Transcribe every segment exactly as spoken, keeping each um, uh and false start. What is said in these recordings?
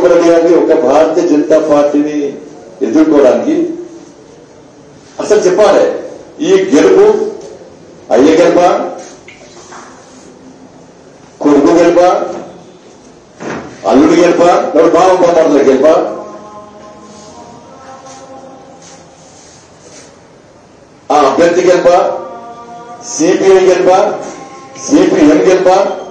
కిరణ్ రెడ్డి గారిని ఒక భారతీయ జనతా పార్టీని ఎదుర్కోవడానికి అసలు చెప్పాలి. ఈ గెలుపు అయ్య గెలుప, కొడుకు గెలుప, అల్లుడి గెలుప, లేదా బావ బామర్దుల గెలుప, ఆ అభ్యర్థి గెలుప, సిపిఐ గెలుప, సిపిఎం గెలుప,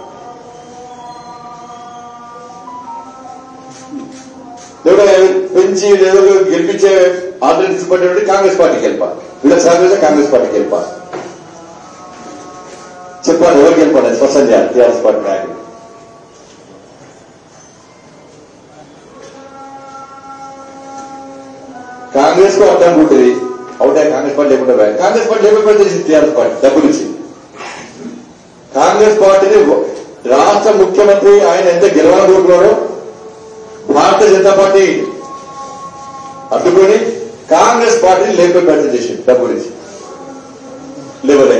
లేదా పెంచి ఏదో గెలిపించే ఆల్టర్నేటివ్స్ పట్టినటువంటి కాంగ్రెస్ పార్టీ గెలుప, వీళ్ళ సహకరించే కాంగ్రెస్ పార్టీ గెలుప చెప్పాలి. ఎవరు గెలుపండి స్పష్టం చేయాలి. టీఆర్ఎస్ పార్టీ నాయకులు కాంగ్రెస్ కు అడ్డం పుట్టింది అవుటే కాంగ్రెస్ పార్టీ లేకుండా కాంగ్రెస్ పార్టీ లేకపోతే టీఆర్ఎస్ పార్టీ డబ్బులు ఇచ్చింది. కాంగ్రెస్ పార్టీని రాష్ట్ర ముఖ్యమంత్రి ఆయన ఎంత గెలవాలనుకుంటున్నారో భారతీయ జనతా పార్టీ అడ్డుకొని కాంగ్రెస్ పార్టీని లేకపోతే ప్రయత్నం చేసింది డబ్బులు ఇచ్చి లేవలే.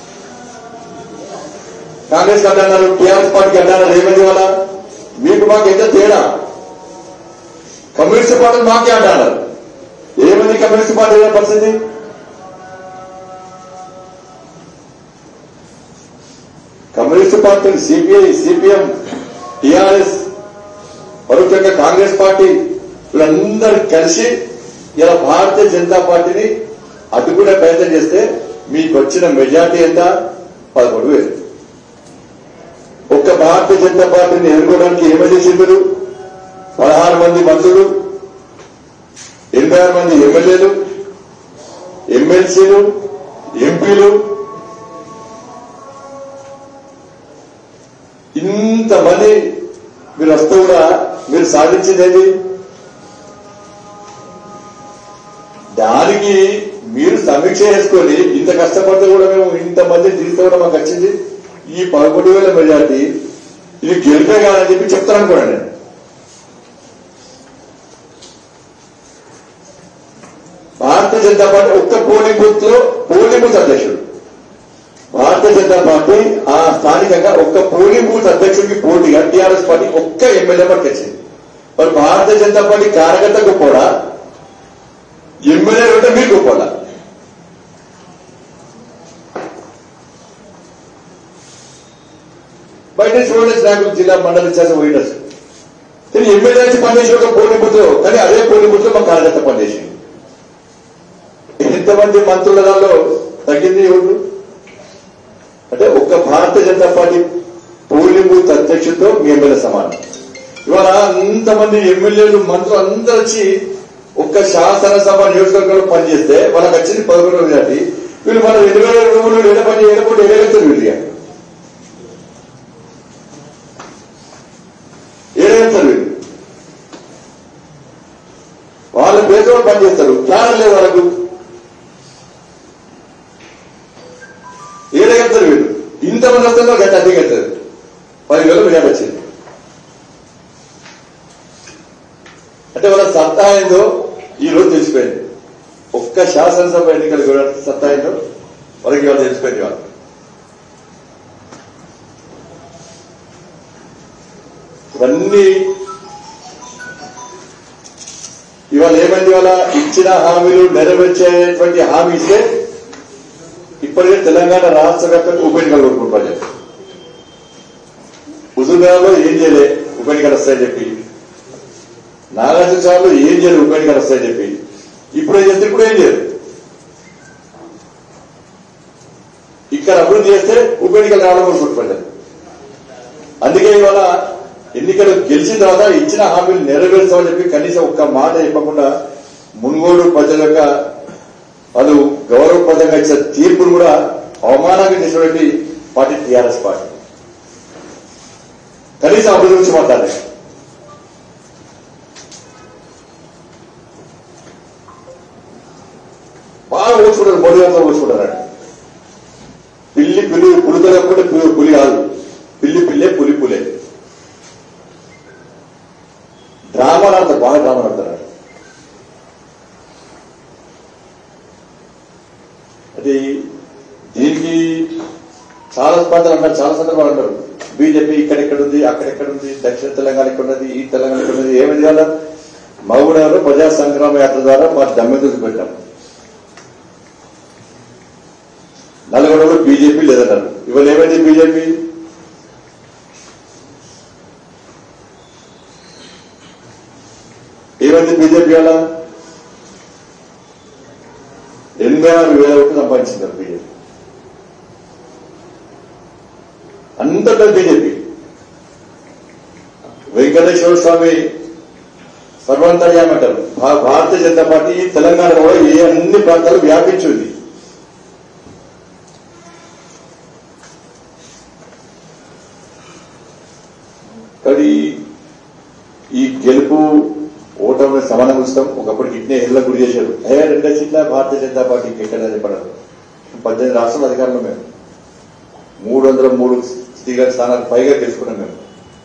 కాంగ్రెస్ కి అడ్డన్నారు, టీఆర్ఎస్ పార్టీకి అడ్డన్నారు. ఏమైంది వల్ల మీకు మాకు ఎంత తేడా? కమ్యూనిస్ట్ పార్టీ మాకే అడ్డన్నారు. ఏమైంది కమ్యూనిస్ట్ పార్టీ పరిస్థితి? కమ్యూనిస్ట్ పార్టీలు సిపిఐ, సిపిఎం, టీఆర్ఎస్, పరోక్షంగా కాంగ్రెస్ పార్టీ వీళ్ళందరూ కలిసి ఇలా భారతీయ జనతా పార్టీని అడ్డుకునే ప్రయత్నం చేస్తే మీకు వచ్చిన మెజార్టీ ఎంత? పదకొండు వేలు. ఒక్క భారతీయ జనతా పార్టీని ఎదుర్కోవడానికి ఏమై చేసిండ్రు? పదహారు మంది మంత్రులు, ఎనభై ఆరు మంది ఎమ్మెల్యేలు, ఎమ్మెల్సీలు, ఎంపీలు, ఇంతమంది మీరు వస్తూ కూడా మీరు సాధించింది ఏంటి? దానికి మీరు సమీక్ష చేసుకొని ఇంత కష్టపడితే కూడా మేము ఇంతమంది తీస్తే కూడా మాకు వచ్చింది ఈ పదకొండు వేల మెజార్టీ, ఇది గెలిపే కాదని చెప్పి చెప్తాను అనుకోండి. నేను భారతీయ జనతా పార్టీ ఒక్క పోలింగ్ బూత్ లో పోలింగ్ బూత్ అధ్యక్షుడు, భారతీయ జనతా పార్టీ ఆ స్థానికంగా ఒక్క పోలింగ్ బూత్ అధ్యక్షుడికి పోటీగా టీఆర్ఎస్ పార్టీ ఒక్క ఎమ్మెల్యే పార్టీ వచ్చింది. మరి భారతీయ జనతా పార్టీ కార్యకర్తకు కూడా ఎమ్మెల్యే ఉంటే మీకు కూడా బయట చూడండి నాయకులు జిల్లా మండలి చేసిన ఓయిటర్స్ కానీ ఎమ్మెల్యే నుంచి పనిచేసి ఒక పోలింగ్ బూత్ కానీ అదే పోలింగ్ బూత్ లో మా కార్యకర్త పనిచేసింది. ఎంతమంది మంత్రులలో తగ్గింది ఓట్లు అంటే ఒక్క Bharatiya Janata party polling booth అధ్యక్షుడితో మీ ఎమ్మెల్యే సమానం. ఇవాళ అంతమంది ఎమ్మెల్యేలు మంత్రులు అందరూ వచ్చి ఒక్క శాసనసభ నియోజకవర్గంలో పనిచేస్తే వాళ్ళకి వచ్చింది పదకొండు మెజార్టీ. వీళ్ళు మన రెండు వేల రెండు మూడు ఏడ పని ఏడపోతే ఏడగలుగుతారు. వీళ్ళు ఏడగలుగుతారు. వీళ్ళు వాళ్ళ పేదవాళ్ళు పనిచేస్తారు. జ్ఞానం లేదు వాళ్ళకు. ఏడగలుగుతారు వీళ్ళు. ఇంతమంది వస్తున్నారు గంట అద్దె కడతారు. పదివేల మెజార్టీ వచ్చింది అంటే వాళ్ళ సత్తా ఏందో ఈ రోజు తెలిసిపోయింది. ఒక్క శాసనసభ ఎన్నికలు కూడా సత్తా ఏందో వాళ్ళకి ఇవాళ తెలిసిపోయింది. వాళ్ళు ఇవన్నీ ఇవాళ ఏమైంది? ఇవాళ ఇచ్చిన హామీలు నెరవేర్చేటువంటి హామీ ఇస్తే ఇప్పటికే తెలంగాణ రాష్ట్ర వ్యాప్తంగా ఉప ఎన్నికలు కోరుకుంటున్నారు. హుజూర్నగర్లో ఏం చేయలే ఉప ఎన్నికలు వస్తాయని చెప్పి, నాగార్జున సార్లు ఏం చేయలేదు ఉప ఎన్నికలు వస్తాయని చెప్పి, ఇప్పుడు ఏం చేస్తే ఇప్పుడు ఏం చేయరు. ఇక్కడ అభివృద్ధి చేస్తే ఉప ఎన్నికలు రావడం కోరుకుంటున్నారు. అందుకే ఇవాళ ఎన్నికలు గెలిచిన తర్వాత ఇచ్చిన హామీలు నెరవేర్చామని చెప్పి కనీసం ఒక్క మాట చెప్పకుండా మున్గోడు ప్రజల యొక్క వాళ్ళు గౌరవప్రదంగా ఇచ్చిన తీర్పును కూడా అవమానంగా చేసినటువంటి పార్టీ టీఆర్ఎస్ పార్టీ. కనీసం అభివృద్ధి గురించి మాట్లాడాలి. బాగా ఓచుకుంటారు, మోడీ గారితో ఓచుకుంటారు. పిల్లి పిల్లి పులితో లేకపోతే పులి కాదు, పిల్లి పిల్లే పులి పులే. డ్రామాలు ఆడతారు, బాగా డ్రామాలు ఆడతారు. అది దీనికి చాలా స్పందనలు అంటారు, చాలా సందర్భాలు అంటారు. బీజేపీ ఇక్కడెక్కడుంది, అక్కడెక్కడుంది, దక్షిణ తెలంగాణ ఎక్కడున్నది, ఈ తెలంగాణ ఎక్కడున్నది, ఏమైంది కదా మహబూబ్నగర్ ప్రజా సంగ్రామ యాత్ర ద్వారా మా దమ్మెదుకు పెట్టాం. నల్గొండలో బీజేపీ లేదన్నారు. ఇవాళ ఏమైంది బీజేపీ? ఏమైంది బీజేపీ వల్ల? ఎనభై ఆరు వేల ఓట్లు సంపాదించింది బీజేపీ. అంతటా బీజేపీ. వెంకటేశ్వర స్వామి సర్వాంతర్యామంటారు. భారతీయ జనతా పార్టీ తెలంగాణలో ఏ అన్ని ప్రాంతాలు వ్యాపించింది. కానీ ఈ గెలుపు ఓటమి సమానం ఇస్తాం. ఒకప్పుడు కిట్నే హెల్ల గురి చేశారు. ఏ రెండో సీట్ల భారతీయ జనతా పార్టీకి ఎక్కడని పడరు. పద్దెనిమిది రాష్ట్రాల అధికారంలో మేము మూడు వందల మూడు స్పీకర్ స్థానాలు పైగా గెలుచుకున్నాం. మేము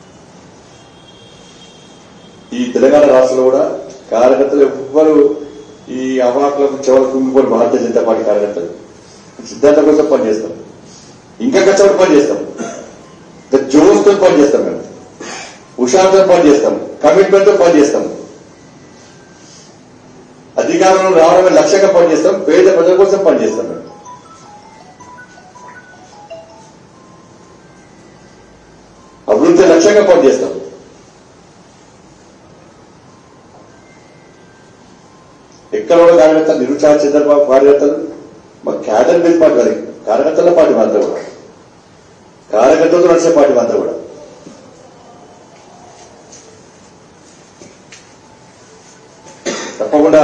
ఈ తెలంగాణ రాష్ట్రంలో కూడా కార్యకర్తలు ఎవ్వరు ఈ అవాకులకు చెవులు కుంగిపోయి భారతీయ జనతా పార్టీ కార్యకర్తలు సిద్ధాంతం కోసం పనిచేస్తాం. ఇంకా కష్టపడి పనిచేస్తాం. జోస్తో పనిచేస్తాం. మేము ఉషాంతో పనిచేస్తాం. కమిట్మెంట్ తో పనిచేస్తాం. అధికారంలో రావడమే లక్ష్యంగా పనిచేస్తాం. పేద ప్రజల కోసం పనిచేస్తాం. మేము అభివృద్ధి లక్ష్యంగా పనిచేస్తాం. ఎక్కడ కూడా కార్యకర్తలు నిరుత్సాహ చంద్రబాబు కార్యకర్తలు మా క్యాడర్ బేస్ పార్టీ కాదు. కార్యకర్తల పార్టీ మాత్రం కూడా కార్యకర్తలతో నడిచే పార్టీ మాత్రం కూడా తప్పకుండా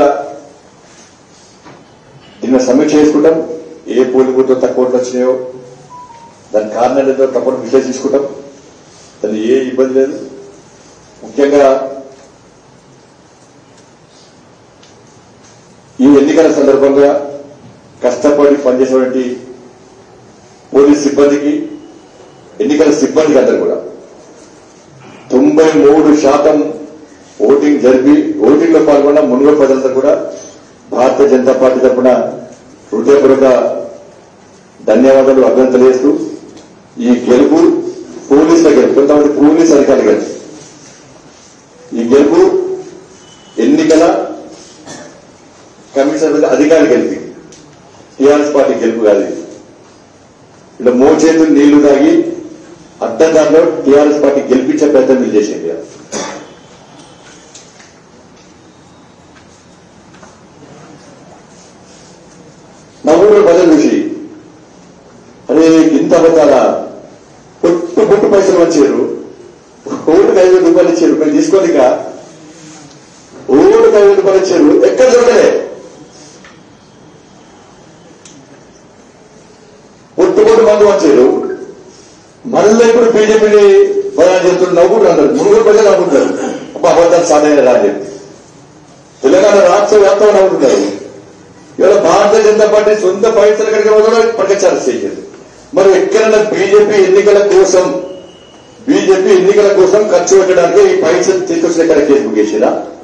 దీన్ని సమీక్ష చేసుకుంటాం. ఏ పోలింగ్ బూత్లో తక్కువ ఓట్లు వచ్చినాయో దాని కారణాలు ఏదో తప్పకుండా విశ్లేషించుకుంటాం. దాన్ని ఏ ఇబ్బంది లేదు. ముఖ్యంగా ఈ ఎన్నికల సందర్భంగా కష్టపడి పనిచేసేటువంటి పోలీస్ సిబ్బందికి, ఎన్నికల సిబ్బందికి అందరూ కూడా తొంభై మూడు శాతం ఓటింగ్ జరిపి ఓటింగ్ లో పాల్గొన్న మునుగోడు ప్రజలంతా కూడా భారతీయ జనతా పార్టీ తరఫున హృదయపూర్వక ధన్యవాదాలు, అభినందనలు తెలియజేస్తూ ఈ గెలుపు పోలీసుల గెలుపు, కొంతమంది పోలీసు అధికారుల గెలుపు. ఈ గెలుపు ఎన్నికల కమిషనర్ అధికారి గెలిపి టీఆర్ఎస్ పార్టీ గెలుపు కాదు. ఇలా మోచేతులు నీళ్లు తాగి అడ్డందాల్లో టీఆర్ఎస్ పార్టీ గెలిపించే ప్రయత్నం మీరు చేసింది. నా ఊళ్ళో ప్రజలు చూసి అరే ఇంత అబద్ధాలా, పొట్టు పొట్టు పైసలు వచ్చారు, ఓటుకు ఐదు రూపాయలు ఇచ్చారు, మేము తీసుకోలేక ఓటుకు ఐదు రూపాయలు ఇచ్చారు, ఎక్కడ దొరకలే. పొట్టు పొట్టు మంది వచ్చారు, మళ్ళీ ఇప్పుడు బీజేపీని బదనాలు చేస్తున్న నవ్వుకుంటారు. అందరు మునుగోడు ప్రజలు నవ్వుకుంటారు. అబద్ధాలు సాధన రాజు తెలంగాణ రాష్ట్ర వ్యాప్తంగా నవ్వుకుంటారు. ఇవాళ భారతీయ జనతా పార్టీ సొంత పైసలు కడిగే కూడా ప్రకటించారు చేశారు. మరి ఎక్కడైనా బీజేపీ ఎన్నికల కోసం బీజేపీ ఎన్నికల కోసం ఖర్చు పెట్టడానికి ఈ పైసలు తీసుకొచ్చిన ఎక్కడ కేసు బుక్ చేసిరా?